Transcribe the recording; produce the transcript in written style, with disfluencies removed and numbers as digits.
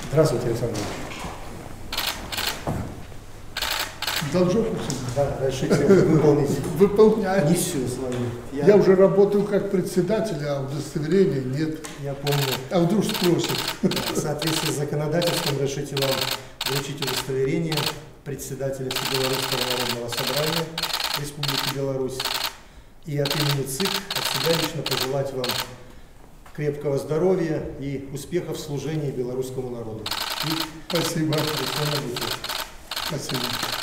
Здравствуйте, Александр Ильич. Должок? Да, разрешите выполнить Выполняю. миссию с вами. Я уже работал как председатель, а удостоверения нет. Я помню. А вдруг спросят? В соответствии с законодательством разрешите вам вручить удостоверение председателя Всебелорусского народного собрания Республики Беларусь. И от имени ЦИК, от себя лично пожелать вам крепкого здоровья и успехов в служении белорусскому народу. И Спасибо. Спасибо. Спасибо.